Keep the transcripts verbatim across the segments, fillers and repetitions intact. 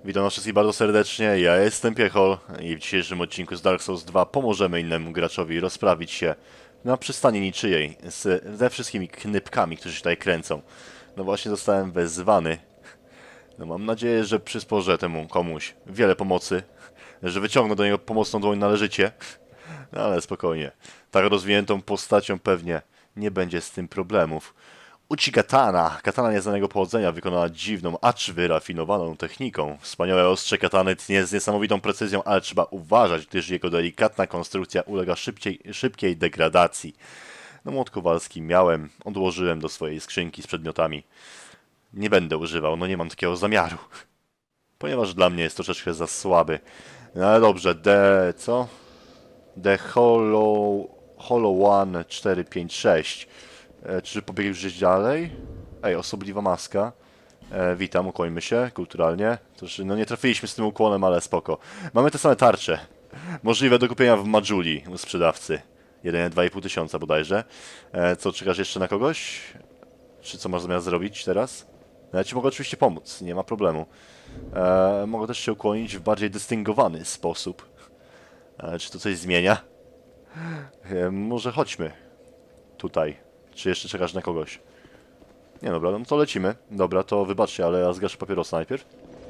Witam wszystkich bardzo serdecznie, ja jestem Piechol i w dzisiejszym odcinku z Dark Souls dwa pomożemy innemu graczowi rozprawić się na przystani niczyjej z, ze wszystkimi knypkami, którzy się tutaj kręcą. No właśnie zostałem wezwany. No mam nadzieję, że przysporzę temu komuś wiele pomocy, że wyciągnę do niego pomocną dłoń należycie. No ale spokojnie, tak rozwiniętą postacią pewnie nie będzie z tym problemów. Uchigatana, katana nieznanego pochodzenia, wykonana dziwną, acz wyrafinowaną techniką. Wspaniałe ostrze katany tnie z niesamowitą precyzją, ale trzeba uważać, gdyż jego delikatna konstrukcja ulega szybciej, szybkiej degradacji. No młot kowalski miałem, odłożyłem do swojej skrzynki z przedmiotami. Nie będę używał, no nie mam takiego zamiaru. Ponieważ dla mnie jest troszeczkę za słaby. No ale dobrze, The... co? The Hollow... Hollow One cztery pięć sześć. E, czy pobiegł gdzieś dalej? Ej, osobliwa maska. E, witam, ukłońmy się kulturalnie. Toż, no nie trafiliśmy z tym ukłonem, ale spoko. Mamy te same tarcze. Możliwe do kupienia w Majuli u sprzedawcy. Jedynie dwa i pół tysiąca bodajże. E, co, czekasz jeszcze na kogoś? Czy co masz zamiar zrobić teraz? No, ja ci mogę oczywiście pomóc, nie ma problemu. E, mogę też się ukłonić w bardziej dystyngowany sposób. E, czy to coś zmienia? E, może chodźmy. Tutaj. Czy jeszcze czekasz na kogoś? Nie, dobra, no to lecimy. Dobra, to wybaczcie, ale ja zgaszę papierosa najpierw.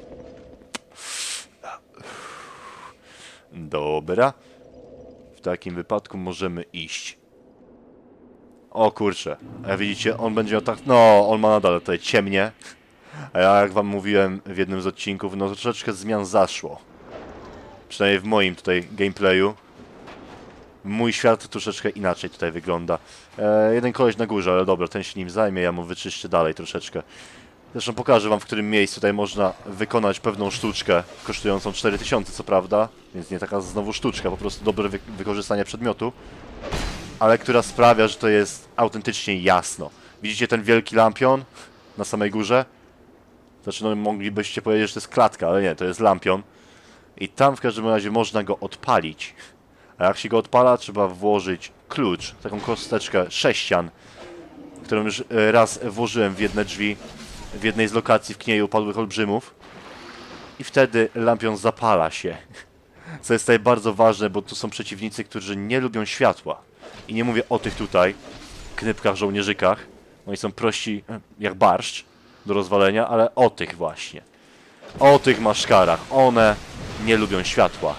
Dobra. W takim wypadku możemy iść. O kurczę. A widzicie, on będzie miał tak... No, on ma nadal tutaj ciemnie. A ja, jak wam mówiłem w jednym z odcinków, no troszeczkę zmian zaszło. Przynajmniej w moim tutaj gameplayu. Mój świat troszeczkę inaczej tutaj wygląda. E, jeden koleś na górze, ale dobra, ten się nim zajmie, ja mu wyczyszczę dalej troszeczkę. Zresztą pokażę wam, w którym miejscu tutaj można wykonać pewną sztuczkę, kosztującą cztery tysiące co prawda, więc nie taka znowu sztuczka, po prostu dobre wy wykorzystanie przedmiotu, ale która sprawia, że to jest autentycznie jasno. Widzicie ten wielki lampion na samej górze? Znaczy, no moglibyście powiedzieć, że to jest klatka, ale nie, to jest lampion. I tam w każdym razie można go odpalić. A jak się go odpala, trzeba włożyć klucz, taką kosteczkę sześcian, którą już raz włożyłem w jedne drzwi, w jednej z lokacji w Knieju Padłych Olbrzymów. I wtedy lampion zapala się. Co jest tutaj bardzo ważne, bo tu są przeciwnicy, którzy nie lubią światła. I nie mówię o tych tutaj, knypkach, żołnierzykach. Oni są prości jak barszcz do rozwalenia, ale o tych właśnie. O tych maszkarach. One nie lubią światła.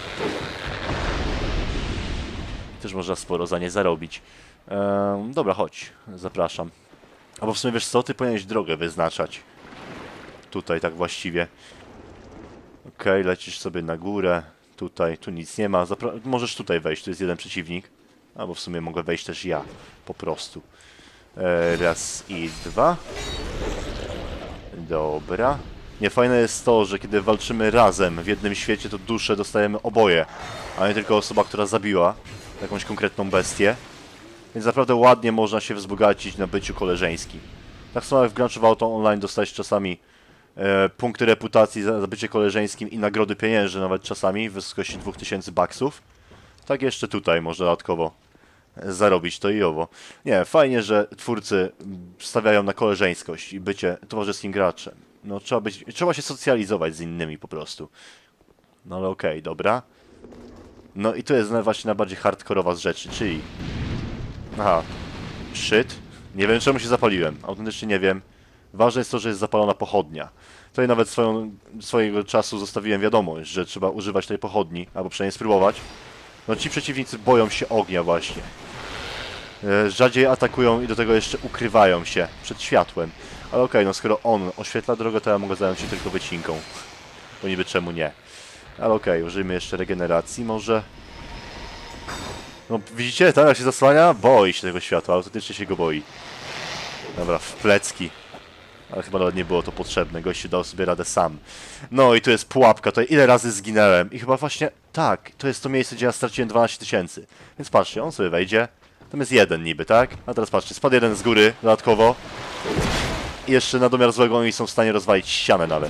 Też można sporo za nie zarobić. Ehm, dobra, chodź. Zapraszam. Albo w sumie wiesz co? Ty powinieneś drogę wyznaczać. Tutaj tak właściwie. Okej, okay, lecisz sobie na górę. Tutaj, tu nic nie ma. Zapra możesz tutaj wejść, tu jest jeden przeciwnik. Albo w sumie mogę wejść też ja. Po prostu. Eee, raz i dwa. Dobra. Nie, fajne jest to, że kiedy walczymy razem w jednym świecie, to duszę dostajemy oboje. A nie tylko osoba, która zabiła jakąś konkretną bestię. Więc naprawdę ładnie można się wzbogacić na byciu koleżeńskim. Tak samo jak w Grand Theft Auto Online dostać czasami e, punkty reputacji za, za bycie koleżeńskim i nagrody pieniężne nawet czasami w wysokości dwóch tysięcy baksów. Tak jeszcze tutaj można dodatkowo zarobić to i owo. Nie, fajnie, że twórcy stawiają na koleżeńskość i bycie towarzyskim graczem. No trzeba być, trzeba się socjalizować z innymi po prostu. No ale okej, okay, dobra. No i to jest właśnie najbardziej hardkorowa z rzeczy, czyli... Aha. Shit. Nie wiem, czemu się zapaliłem. Autentycznie nie wiem. Ważne jest to, że jest zapalona pochodnia. Tutaj nawet swoją, swojego czasu zostawiłem wiadomość, że trzeba używać tej pochodni, albo przynajmniej spróbować. No ci przeciwnicy boją się ognia właśnie. E, rzadziej atakują i do tego jeszcze ukrywają się przed światłem. Ale okej, okay, no skoro on oświetla drogę, to ja mogę zająć się tylko wycinką. Bo niby czemu nie. Ale okej, okay, użyjmy jeszcze regeneracji może. No widzicie, tak jak się zasłania? Boi się tego światła, autentycznie się go boi. Dobra, w plecki. Ale chyba nawet nie było to potrzebne, gościu dał sobie radę sam. No i tu jest pułapka, tutaj ile razy zginęłem. I chyba właśnie, tak, to jest to miejsce, gdzie ja straciłem dwanaście tysięcy. Więc patrzcie, on sobie wejdzie. Tam jest jeden niby, tak? A teraz patrzcie, spadł jeden z góry dodatkowo. I jeszcze na domiar złego oni są w stanie rozwalić ścianę nawet.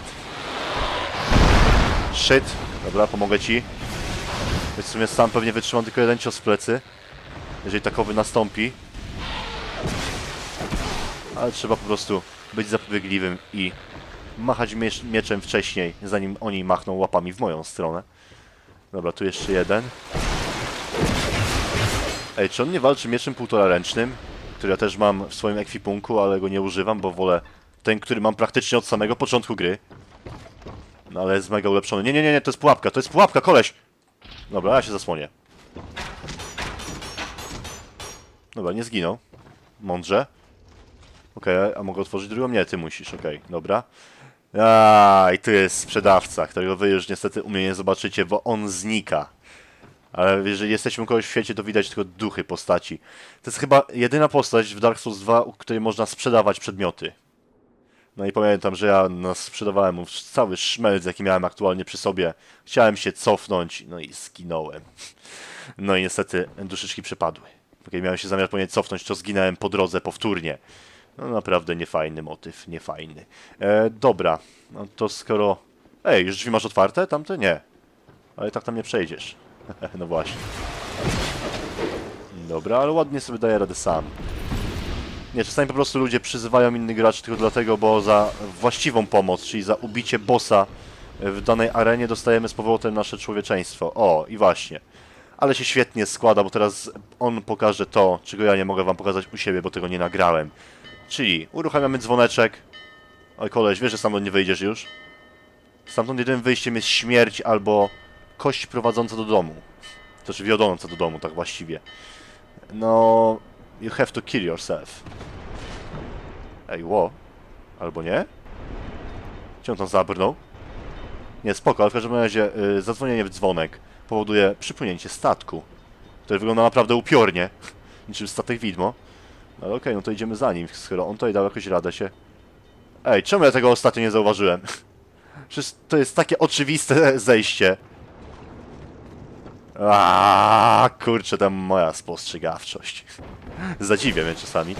Shit. Dobra, pomogę ci. Więc w sumie sam pewnie wytrzymam tylko jeden cios w plecy. Jeżeli takowy nastąpi. Ale trzeba po prostu być zapobiegliwym i machać miecz, mieczem wcześniej, zanim oni machną łapami w moją stronę. Dobra, tu jeszcze jeden. Ej, czy on nie walczy mieczem półtora ręcznym? Który ja też mam w swoim ekwipunku, ale go nie używam, bo wolę ten, który mam praktycznie od samego początku gry. No ale jest mega ulepszony. Nie, nie, nie, nie, to jest pułapka, to jest pułapka, koleś! Dobra, ja się zasłonię. Dobra, nie zginął. Mądrze. Okej, okay, a mogę otworzyć drugą? Nie, ty musisz, okej, okay, dobra. A, i tu jest sprzedawca, którego wy już niestety u mnie nie zobaczycie, bo on znika. Ale jeżeli jesteśmy u kogoś w świecie, to widać tylko duchy postaci. To jest chyba jedyna postać w Dark Souls dwa, u której można sprzedawać przedmioty. No i pamiętam, że ja no, sprzedawałem mu cały szmelc, jaki miałem aktualnie przy sobie. Chciałem się cofnąć, no i zginąłem. No i niestety duszyczki przepadły. Kiedy miałem się zamiar powinien cofnąć, to zginąłem po drodze powtórnie. No naprawdę niefajny motyw, niefajny. E, dobra, no to skoro... Ej, już drzwi masz otwarte? Tamte? Nie. Ale tak tam nie przejdziesz. No właśnie. Dobra, ale ładnie sobie daje radę sam. Nie, czasami po prostu ludzie przyzywają innych graczy tylko dlatego, bo za właściwą pomoc, czyli za ubicie bossa w danej arenie dostajemy z powrotem nasze człowieczeństwo. O, i właśnie. Ale się świetnie składa, bo teraz on pokaże to, czego ja nie mogę wam pokazać u siebie, bo tego nie nagrałem. Czyli uruchamiamy dzwoneczek. Oj, koleś, wiesz, że stamtąd nie wyjdziesz już? Stamtąd jedynym wyjściem jest śmierć albo kość prowadząca do domu. Znaczy wiodąca do domu, tak właściwie. No... You have to kill yourself. Ej, ło. Albo nie? Gdzie on tam zabrnął? Nie, spoko, ale w każdym razie yy, zadzwonienie w dzwonek powoduje przypłynięcie statku, który wygląda naprawdę upiornie, niczym statek widmo. Ale okej, okay, no to idziemy za nim, skoro on tutaj dał jakoś radę się... Ej, czemu ja tego ostatnio nie zauważyłem? Przecież to jest takie oczywiste zejście. Aaaa, kurczę, tam moja spostrzegawczość. Zadziwia mnie czasami.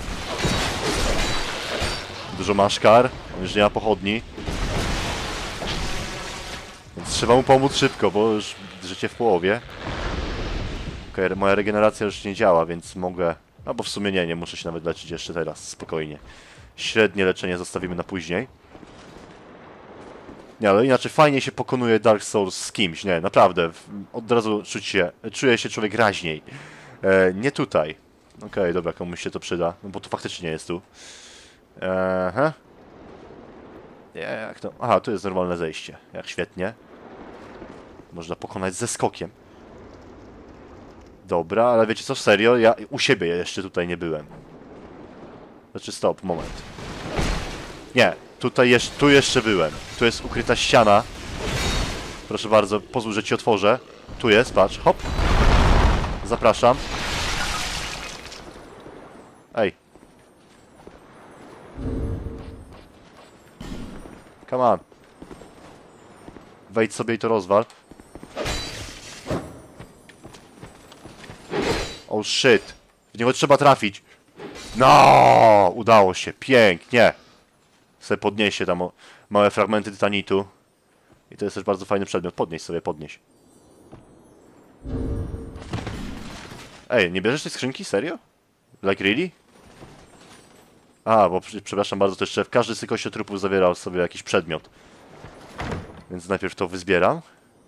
Dużo masz kar, on już nie ma pochodni. Więc trzeba mu pomóc szybko, bo już życie w połowie. Okej, okay, moja regeneracja już nie działa, więc mogę... No bo w sumie nie, nie muszę się nawet leczyć jeszcze teraz, spokojnie. Średnie leczenie zostawimy na później. Nie, ale inaczej fajnie się pokonuje Dark Souls z kimś, nie, naprawdę. Od razu czuć się, czuje się człowiek raźniej. E, nie tutaj. Okej, okay, dobra, komuś się to przyda, no bo to faktycznie nie jest tu. Eee, nie, jak to... Aha, tu jest normalne zejście. Jak świetnie. Można pokonać ze skokiem. Dobra, ale wiecie co, serio? Ja u siebie jeszcze tutaj nie byłem. Znaczy, stop, moment. Nie, tutaj jeszcze, tu jeszcze byłem. Tu jest ukryta ściana. Proszę bardzo, pozwól, że ci otworzę. Tu jest, patrz, hop. Zapraszam. Ej. Come on. Wejdź sobie i to rozwal. Oh shit. W niego trzeba trafić. No, udało się. Pięknie. Sobie podniesie tam małe fragmenty tytanitu. I to jest też bardzo fajny przedmiot. Podnieś sobie, podnieś. Ej, nie bierzesz tej skrzynki? Serio? Like really? A, bo przepraszam bardzo, to jeszcze w każdy z tych ościotrupów zawierał sobie jakiś przedmiot. Więc najpierw to wyzbieram.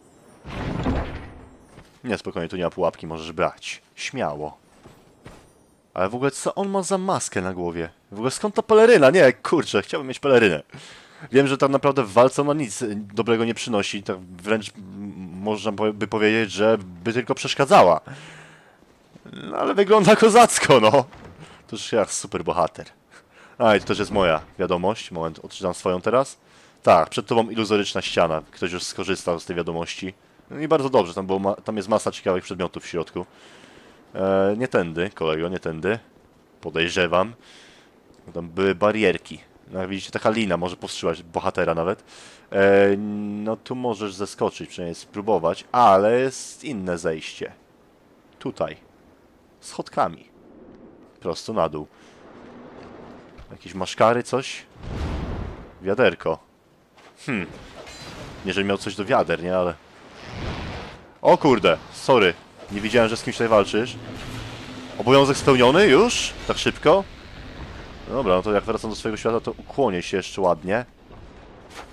Nie, spokojnie, tu nie ma pułapki, możesz brać. Śmiało. Ale w ogóle co on ma za maskę na głowie? W ogóle skąd ta peleryna? Nie, kurczę, chciałbym mieć pelerynę. Wiem, że tak naprawdę w walce ona nic dobrego nie przynosi. Tak wręcz można by powiedzieć, że by tylko przeszkadzała. No ale wygląda kozacko, no. To już jak super bohater. A, i to też jest moja wiadomość. Moment, odczytam swoją teraz. Tak, przed tobą iluzoryczna ściana. Ktoś już skorzystał z tej wiadomości. No i bardzo dobrze, tam, było ma tam jest masa ciekawych przedmiotów w środku. E, nie tędy, kolego, nie tędy. Podejrzewam. Tam były barierki. No, jak widzicie, taka lina może powstrzymać bohatera nawet. E, no tu możesz zeskoczyć, przynajmniej spróbować, ale jest inne zejście. Tutaj. Schodkami. Prosto na dół. Jakieś maszkary, coś? Wiaderko. Hmm. Nie, że miał coś do wiader, nie, ale... O kurde, sorry. Nie widziałem, że z kimś tutaj walczysz. Obowiązek spełniony już? Tak szybko? No dobra, no to jak wracam do swojego świata, to ukłonię się jeszcze ładnie.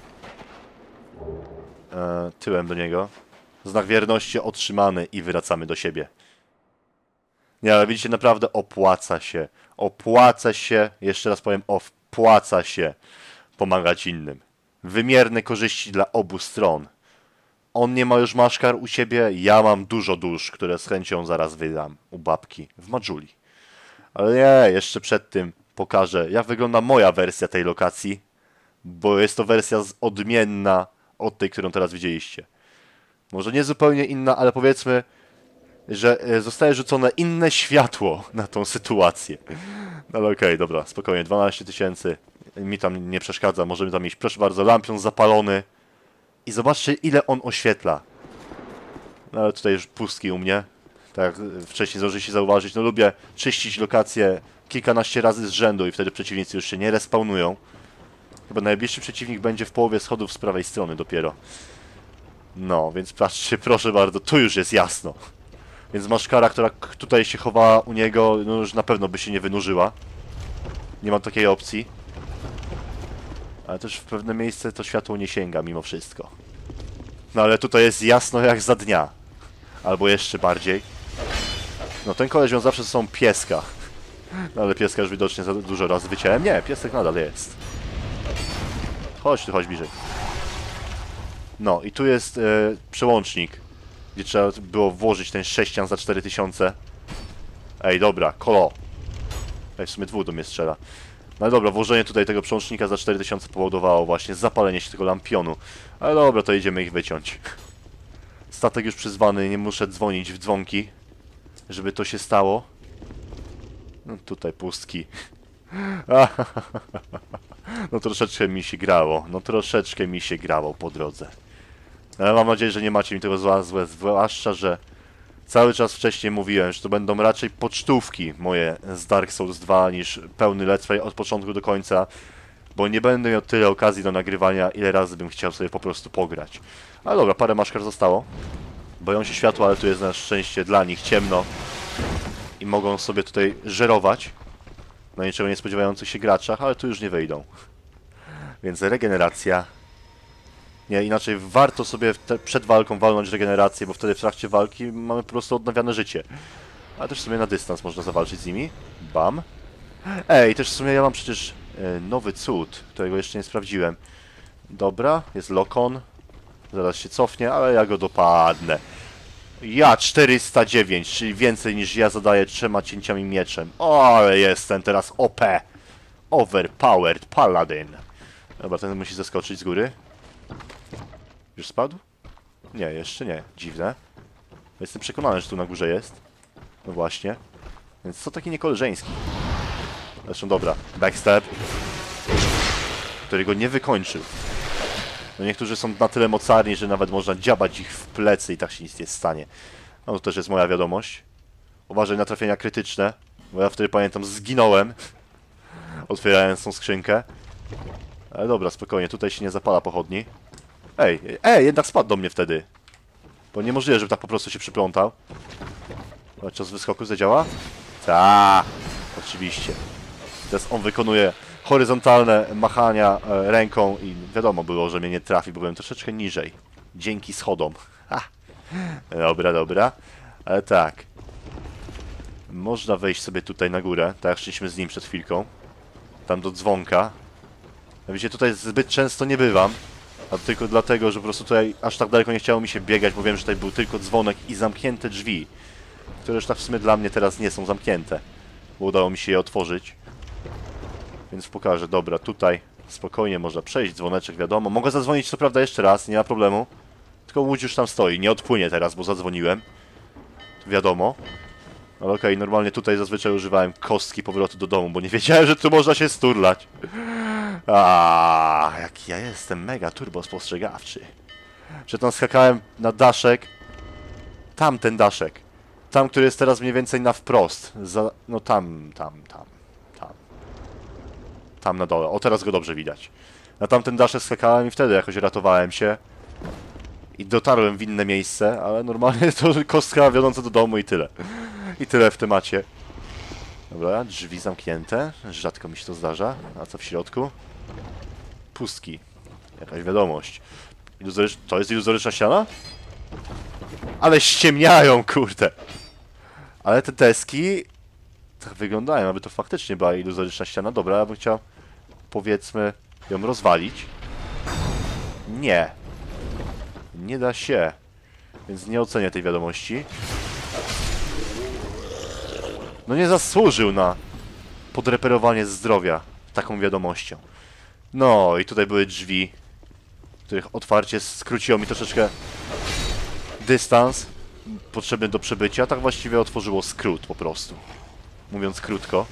e, tyłem do niego. Znak wierności otrzymany i wracamy do siebie. Nie, ale widzicie, naprawdę opłaca się. Opłaca się, jeszcze raz powiem, opłaca się pomagać innym. Wymierne korzyści dla obu stron. On nie ma już maszkar u siebie, ja mam dużo dusz, które z chęcią zaraz wydam u babki w Majuli. Ale nie, jeszcze przed tym pokażę, jak wygląda moja wersja tej lokacji, bo jest to wersja odmienna od tej, którą teraz widzieliście. Może nie zupełnie inna, ale powiedzmy, że zostaje rzucone inne światło na tą sytuację. No ale okej, okay, dobra, spokojnie, dwanaście tysięcy, mi tam nie przeszkadza, możemy tam iść. Proszę bardzo, lampion zapalony i zobaczcie, ile on oświetla. No ale tutaj już pustki u mnie, tak jak wcześniej zdążyliście zauważyć, no lubię czyścić lokacje kilkanaście razy z rzędu i wtedy przeciwnicy już się nie respawnują. Chyba najbliższy przeciwnik będzie w połowie schodów z prawej strony dopiero. No, więc patrzcie, proszę bardzo, tu już jest jasno. Więc maszkara, która tutaj się chowała u niego, no już na pewno by się nie wynurzyła. Nie mam takiej opcji. Ale też w pewne miejsce to światło nie sięga mimo wszystko. No ale tutaj jest jasno jak za dnia. Albo jeszcze bardziej. No ten koleś wiązał zawsze ze sobą pieska. No ale pieska już widocznie za dużo razy wyciąłem. Nie, piesek nadal jest. Chodź tu, chodź bliżej. No i tu jest e, przełącznik, gdzie trzeba było włożyć ten sześcian za cztery tysiące. Ej, dobra, kolo. Ej, w sumie dwóch do mnie strzela. No dobra, włożenie tutaj tego przełącznika za cztery tysiące powodowało właśnie zapalenie się tego lampionu. Ale dobra, to idziemy ich wyciąć. Statek już przyzwany, nie muszę dzwonić w dzwonki, żeby to się stało. No tutaj pustki. No troszeczkę mi się grało, no troszeczkę mi się grało po drodze. Ale mam nadzieję, że nie macie mi tego zła, złe, zwłaszcza, że cały czas wcześniej mówiłem, że to będą raczej pocztówki moje z Dark Souls dwa niż pełny let's play od początku do końca, bo nie będę miał tyle okazji do nagrywania, ile razy bym chciał sobie po prostu pograć. Ale dobra, parę maszkar zostało. Boją się światła, ale tu jest na szczęście dla nich ciemno i mogą sobie tutaj żerować na niczego nie spodziewających się graczach, ale tu już nie wejdą. Więc regeneracja. Nie, inaczej warto sobie te, przed walką walnąć regenerację, bo wtedy w trakcie walki mamy po prostu odnawiane życie. Ale też w sumie na dystans można zawalczyć z nimi. Bam. Ej, też w sumie ja mam przecież e, nowy cud, którego jeszcze nie sprawdziłem. Dobra, jest Lokon. Zaraz się cofnie, ale ja go dopadnę. Ja czterysta dziewięć, czyli więcej niż ja zadaję trzema cięciami mieczem. O, ale jestem teraz O P. Overpowered Paladin. Dobra, ten musi zeskoczyć z góry. Już spadł? Nie, jeszcze nie. Dziwne. Jestem przekonany, że tu na górze jest. No właśnie. Więc co taki niekoleżeński? Zresztą dobra. Backstep. Który go nie wykończył. No niektórzy są na tyle mocarni, że nawet można dziabać ich w plecy i tak się nic nie stanie. No to też jest moja wiadomość. Uważaj na trafienia krytyczne, bo ja wtedy pamiętam zginąłem, otwierając tą skrzynkę. Ale dobra, spokojnie, tutaj się nie zapala pochodni. Ej, ej, jednak spadł do mnie wtedy. Bo niemożliwe, żeby tak po prostu się przyplątał. Czas wyskoku zadziała? Tak, oczywiście. Teraz on wykonuje horyzontalne machania e, ręką i wiadomo było, że mnie nie trafi, bo byłem troszeczkę niżej. Dzięki schodom. Ha. Dobra, dobra. Ale tak. Można wejść sobie tutaj na górę, tak jak szliśmy z nim przed chwilką. Tam do dzwonka. Wiecie, tutaj zbyt często nie bywam. A tylko dlatego, że po prostu tutaj aż tak daleko nie chciało mi się biegać, bo wiem, że tutaj był tylko dzwonek i zamknięte drzwi. Które już tak w sumie dla mnie teraz nie są zamknięte. Bo udało mi się je otworzyć. Więc pokażę, dobra, tutaj spokojnie można przejść, dzwoneczek wiadomo. Mogę zadzwonić co prawda jeszcze raz, nie ma problemu. Tylko łódź już tam stoi, nie odpłynie teraz, bo zadzwoniłem. Wiadomo. Ale okej, okay, normalnie tutaj zazwyczaj używałem kostki powrotu do domu, bo nie wiedziałem, że tu można się sturlać. Aaaa, jaki ja jestem mega turbo spostrzegawczy. Przedtem skakałem na daszek. Tamten daszek. Tam, który jest teraz mniej więcej na wprost. Za, no tam, tam, tam, tam. Tam na dole. O, teraz go dobrze widać. Na tamten daszek skakałem i wtedy jakoś ratowałem się. I dotarłem w inne miejsce, ale normalnie to kostka wiodąca do domu i tyle. I tyle w temacie. Dobra, drzwi zamknięte. Rzadko mi się to zdarza. A co w środku? Pustki. Jakaś wiadomość. Iluzorycz... To jest iluzoryczna ściana? Ale ściemniają, kurde. Ale te deski tak wyglądają, aby to faktycznie była iluzoryczna ściana. Dobra, ja bym chciał, powiedzmy, ją rozwalić. Nie. Nie da się. Więc nie ocenię tej wiadomości. No nie zasłużył na podreperowanie zdrowia taką wiadomością. No i tutaj były drzwi, których otwarcie skróciło mi troszeczkę dystans potrzebny do przebycia. Tak właściwie otworzyło skrót po prostu. Mówiąc krótko.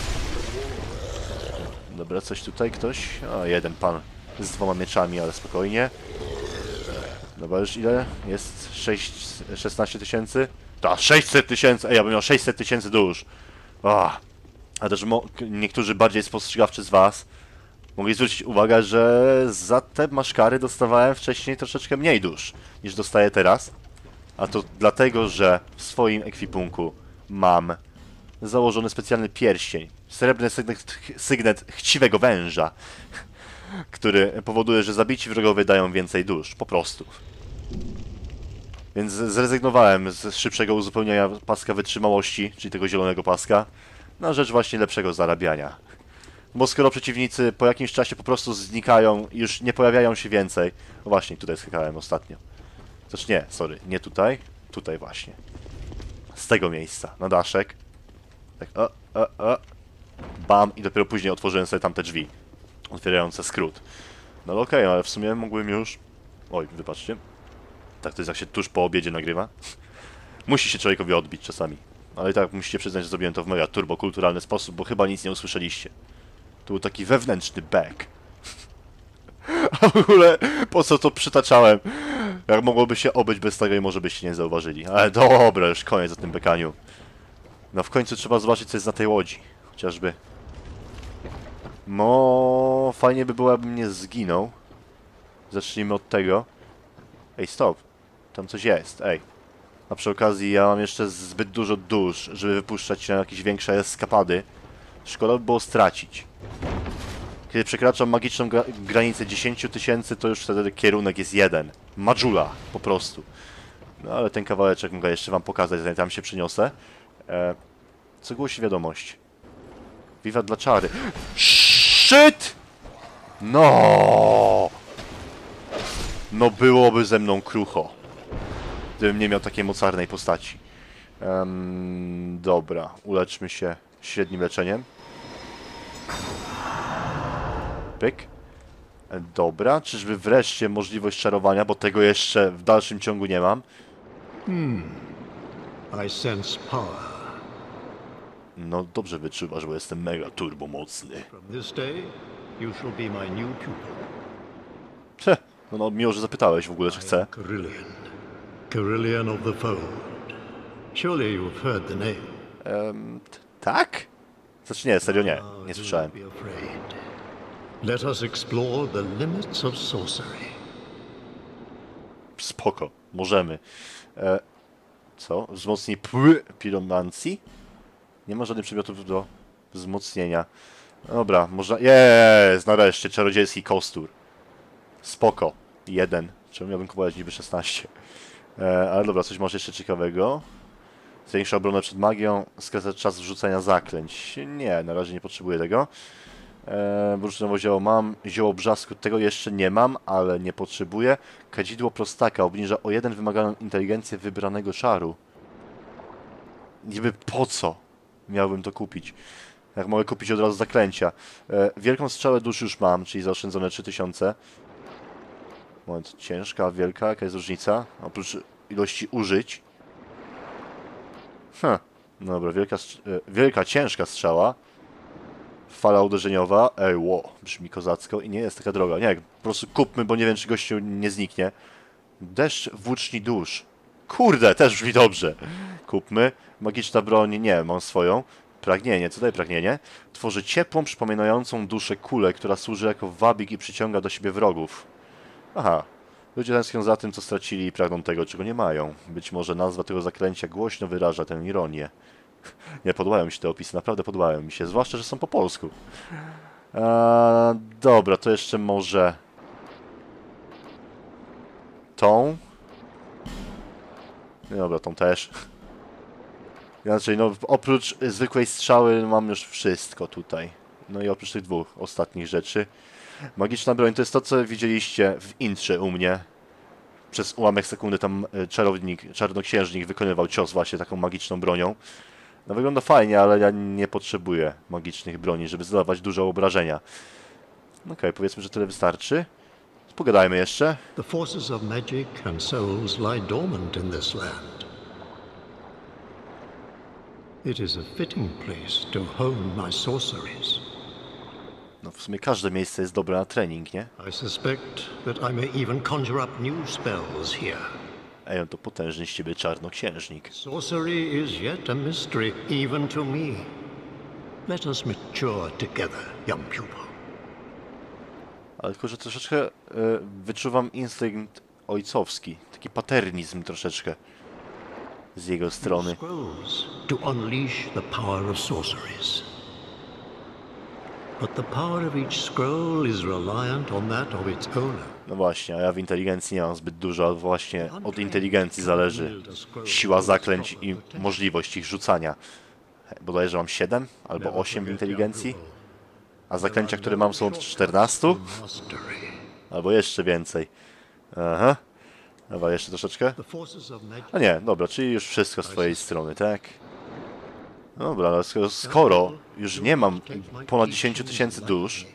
Dobra, coś tutaj ktoś? A, jeden pan z dwoma mieczami, ale spokojnie. Dobra, już ile? Jest sześć, szesnaście tysięcy? Ta, sześćset tysięcy! Ej, ja bym miał sześćset tysięcy dusz! Ah. A też niektórzy bardziej spostrzegawczy z was mogli zwrócić uwagę, że za te maszkary dostawałem wcześniej troszeczkę mniej dusz niż dostaję teraz. A to dlatego, że w swoim ekwipunku mam założony specjalny pierścień. Srebrny sygnet, sygnet chciwego węża, który powoduje, że zabici wrogowie dają więcej dusz. Po prostu. Więc zrezygnowałem z szybszego uzupełniania paska wytrzymałości, czyli tego zielonego paska, na rzecz właśnie lepszego zarabiania. Bo skoro przeciwnicy po jakimś czasie po prostu znikają i już nie pojawiają się więcej... No właśnie, tutaj skakałem ostatnio. Znaczy nie, sorry, nie tutaj, tutaj właśnie. Z tego miejsca, na daszek. Tak, o, o, o. Bam, i dopiero później otworzyłem sobie tamte drzwi, otwierające skrót. No okej, okay, ale w sumie mógłbym już... Oj, wybaczcie. Tak to jest, jak się tuż po obiedzie nagrywa. Musi się człowiekowi odbić czasami. Ale i tak musicie przyznać, że zrobiłem to w mega turbokulturalny sposób, bo chyba nic nie usłyszeliście. To był taki wewnętrzny back. A w ogóle, po co to przytaczałem? Jak mogłoby się obyć bez tego i może byście nie zauważyli. Ale dobra, już koniec o tym bekaniu. No w końcu trzeba zobaczyć, co jest na tej łodzi. Chociażby. No, fajnie by było, abym nie zginął. Zacznijmy od tego. Ej, stop. Tam coś jest, ej. A przy okazji ja mam jeszcze zbyt dużo dusz, żeby wypuszczać się na jakieś większe eskapady. Szkoda by było stracić. Kiedy przekraczam magiczną gra granicę dziesięć tysięcy, to już wtedy kierunek jest jeden. Majula, po prostu. No ale ten kawałeczek mogę jeszcze wam pokazać, zanim tam się przyniosę. E, co głosi wiadomość? Wiwat dla czary. Shit! No! No byłoby ze mną krucho. Gdybym nie miał takiej mocarnej postaci. Um, dobra, uleczmy się średnim leczeniem. Pyk. Dobra, czyżby wreszcie możliwość czarowania, bo tego jeszcze w dalszym ciągu nie mam. Hmm. I sense power. No dobrze wyczuwasz, bo jestem mega turbo mocny. From this day, you shall be my new pupil. Heh, no, no miło, że zapytałeś w ogóle, czy chcę. Carillion. Carillion of the Fold. Surely you've heard the name. Um, tak? Znaczy nie, serio nie, nie słyszałem. Do not be afraid. Let us explore the limits of sorcery. Spoko, możemy. E, co? Wzmocnij pły piromancji? Nie ma żadnych przedmiotów do wzmocnienia. Dobra, można... Jest, nareszcie, czarodziejski kostur. Spoko. Jeden. Czemu miałbym kupować niby szesnaście? E, ale dobra, coś może jeszcze ciekawego. Zwiększa obronę przed magią, skraca czas wrzucania zaklęć. Nie, na razie nie potrzebuję tego. Eee, bursztynowe zioło mam, zioło brzasku tego jeszcze nie mam, ale nie potrzebuję. Kadzidło prostaka obniża o jeden wymaganą inteligencję wybranego czaru. Niby po co miałbym to kupić? Jak mogę kupić od razu zaklęcia. Eee, wielką strzałę dusz już mam, czyli zaoszczędzone trzy tysiące. Moment, ciężka, wielka, jaka jest różnica? Oprócz ilości użyć. Hm, dobra, wielka, wielka, ciężka strzała. Fala uderzeniowa. Ej, ło, brzmi kozacko i nie jest taka droga. Nie, po prostu kupmy, bo nie wiem, czy gościu nie zniknie. Deszcz włóczni dusz. Kurde, też brzmi dobrze. Kupmy. Magiczna broń, nie, mam swoją. Pragnienie, co daje pragnienie? Tworzy ciepłą, przypominającą duszę kulę, która służy jako wabik i przyciąga do siebie wrogów. Aha. Ludzie tęsknią za tym, co stracili i pragną tego, czego nie mają. Być może nazwa tego zaklęcia głośno wyraża tę ironię. Nie, podobają mi się te opisy, naprawdę podobają mi się, zwłaszcza, że są po polsku. Eee, dobra, to jeszcze może... tą. No dobra, tą też. Inaczej, no oprócz zwykłej strzały mam już wszystko tutaj. No i oprócz tych dwóch ostatnich rzeczy. Magiczna broń to jest to, co widzieliście w intrze u mnie. Przez ułamek sekundy tam czarownik, czarnoksiężnik wykonywał cios właśnie taką magiczną bronią. No wygląda fajnie, ale ja nie potrzebuję magicznych broni, żeby zadawać duże obrażenia. Okej, okay, powiedzmy, że tyle wystarczy. Pogadajmy jeszcze. The forces of magic and souls lie dormant in this land. It is a fitting place to hone my sorceries. No w sumie każde miejsce jest dobre na trening, nie? I suspect that I may even conjure up new spells here. Ej, on to potężny z ciebie czarnoksiężnik. Sorcery is yet a mystery even to me. Let us mature together, young pupil. Ale tylko, że troszeczkę y, wyczuwam instynkt ojcowski. Taki paternizm troszeczkę z jego strony. Scrolls to unleash the power of sorceries. But the power of each scroll is reliant on that of its owner. No właśnie, a ja w inteligencji nie mam zbyt dużo, ale właśnie od inteligencji zależy siła zaklęć i możliwość ich rzucania. Bodajże mam siedem albo osiem w inteligencji, a zaklęcia, które mam, są od czternastu albo jeszcze więcej. Aha. Dobra, jeszcze troszeczkę. A nie, dobra, czyli już wszystko z twojej strony, tak? Dobra, ale skoro, skoro już nie mam ponad dziesięć tysięcy dusz,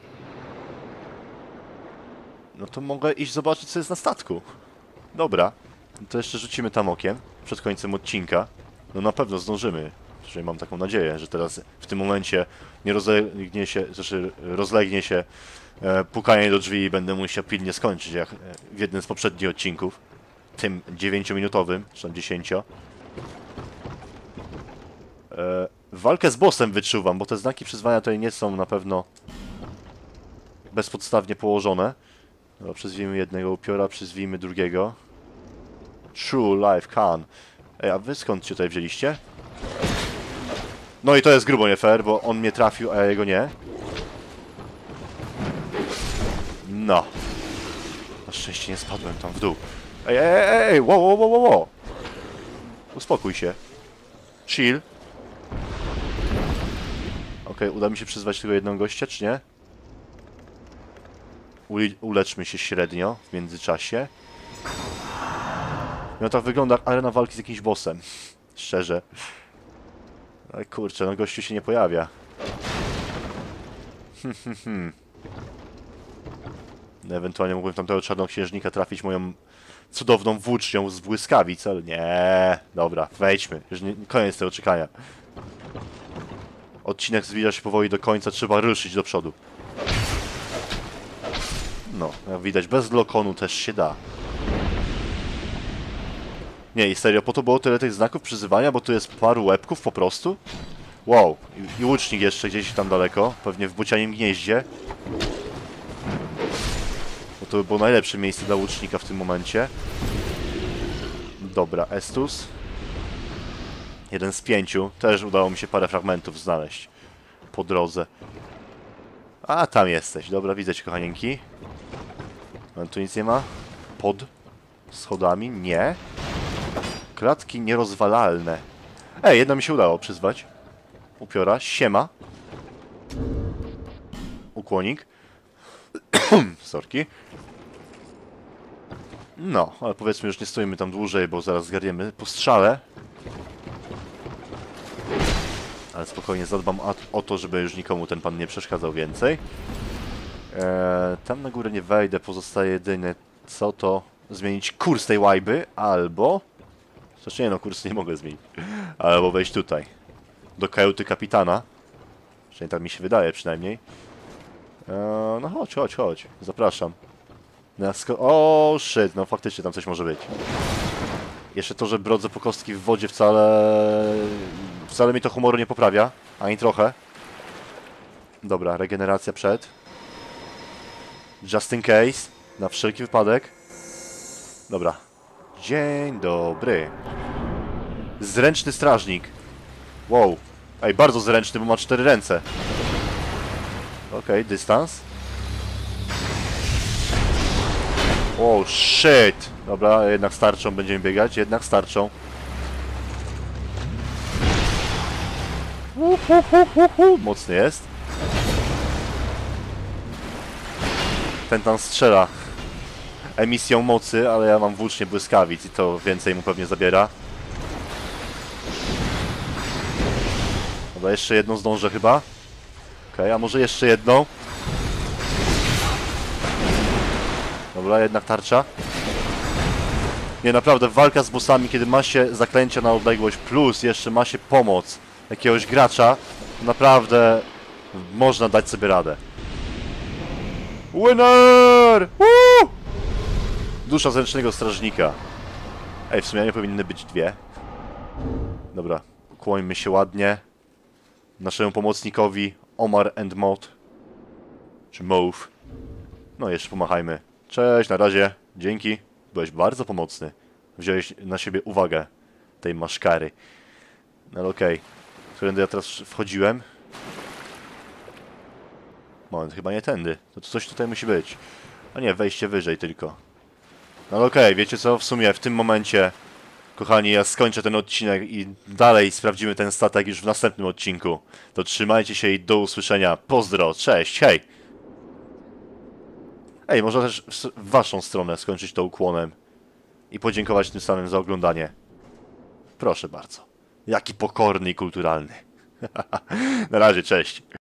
no to mogę iść zobaczyć, co jest na statku. Dobra, to jeszcze rzucimy tam okiem przed końcem odcinka. No na pewno zdążymy. Przynajmniej mam taką nadzieję, że teraz w tym momencie nie rozlegnie się, znaczy rozlegnie się e, pukanie do drzwi i będę musiał pilnie skończyć, jak w jednym z poprzednich odcinków. Tym dziewięciominutowym, czy tam dziesięcio. E, walkę z bossem wyczuwam, bo te znaki przyzwania tutaj nie są na pewno bezpodstawnie położone. Dobra, przyzwijmy jednego upiora, przyzwijmy drugiego. True Life Khan. Ej, a wy skąd się tutaj wzięliście? No i to jest grubo nie fair, bo on mnie trafił, a ja jego nie. No. Na szczęście nie spadłem tam w dół. Ej, ej, ej, ej, wow, wow, wow, wow, wow. Uspokój się. Chill. Okej, okay, uda mi się przyzwać tego jednego gościa, czy nie? Ule uleczmy się średnio w międzyczasie. No tak wygląda arena walki z jakimś bossem. Szczerze. Ale kurczę, no gościu się nie pojawia. No, ewentualnie mógłbym tamtego czarnoksiężnika trafić moją cudowną włócznią z błyskawic, ale nie. Dobra, wejdźmy. Już nie, koniec tego czekania. Odcinek zbliża się powoli do końca, trzeba ruszyć do przodu. No, jak widać, bez lokonu też się da. Nie, i serio, po to było tyle tych znaków przyzywania, bo tu jest paru łebków po prostu? Wow, i, i łucznik jeszcze gdzieś tam daleko, pewnie w bucianim gnieździe. Bo to by było najlepsze miejsce dla łucznika w tym momencie. Dobra, Estus. Jeden z pięciu. Też udało mi się parę fragmentów znaleźć po drodze. A, tam jesteś. Dobra, widzę cię, kochanieńki. Ale tu nic nie ma. Pod schodami? Nie. Klatki nierozwalalne. Ej, jedno mi się udało przyzwać. Upiora. Siema. Ukłonik. Sorki. No, ale powiedzmy już nie stoimy tam dłużej, bo zaraz zgarniemy po strzale. Ale spokojnie zadbam o to, żeby już nikomu ten pan nie przeszkadzał więcej. Eee, tam na górę nie wejdę, pozostaje jedynie co to zmienić kurs tej łajby, albo... Zresztą nie no, kurs nie mogę zmienić. Albo wejść tutaj. Do kajuty kapitana. Przynajmniej tak mi się wydaje przynajmniej. Eee, no chodź, chodź, chodź. Zapraszam. O, shit, no faktycznie tam coś może być. Jeszcze to, że brodzę po kostki w wodzie wcale... Wcale mi to humoru nie poprawia. Ani trochę. Dobra, regeneracja przed. Just in case. Na wszelki wypadek. Dobra. Dzień dobry. Zręczny strażnik. Wow. Ej, bardzo zręczny, bo ma cztery ręce. Okej, okay, dystans. Oh shit! Dobra, jednak starczą będziemy biegać, jednak starczą. Uh, uh, uh, uh, uh. Mocny jest. Ten tam strzela emisją mocy, ale ja mam włócznie błyskawic i to więcej mu pewnie zabiera. Dobra, jeszcze jedną zdążę chyba. Okej, okay, a może jeszcze jedną? Dobra, jednak tarcza. Nie, naprawdę, walka z bossami, kiedy ma się zaklęcia na odległość, plus jeszcze ma się pomoc jakiegoś gracza, naprawdę można dać sobie radę. Winner! Woo! Dusza Zręcznego Strażnika. Ej, w sumie nie powinny być dwie. Dobra, kłońmy się ładnie naszemu pomocnikowi Omar and Mod. Czy Move. No jeszcze pomachajmy. Cześć, na razie. Dzięki. Byłeś bardzo pomocny. Wziąłeś na siebie uwagę tej maszkary. No okej. Okay. Którędy ja teraz wchodziłem? Moment, chyba nie tędy. To coś tutaj musi być. A nie, wejście wyżej tylko. No okej, okay, wiecie co? W sumie w tym momencie, kochani, ja skończę ten odcinek i dalej sprawdzimy ten statek już w następnym odcinku. To trzymajcie się i do usłyszenia. Pozdro, cześć, hej! Ej, można też w waszą stronę skończyć to ukłonem i podziękować tym samym za oglądanie. Proszę bardzo. Jaki pokorny i kulturalny. Na razie, cześć.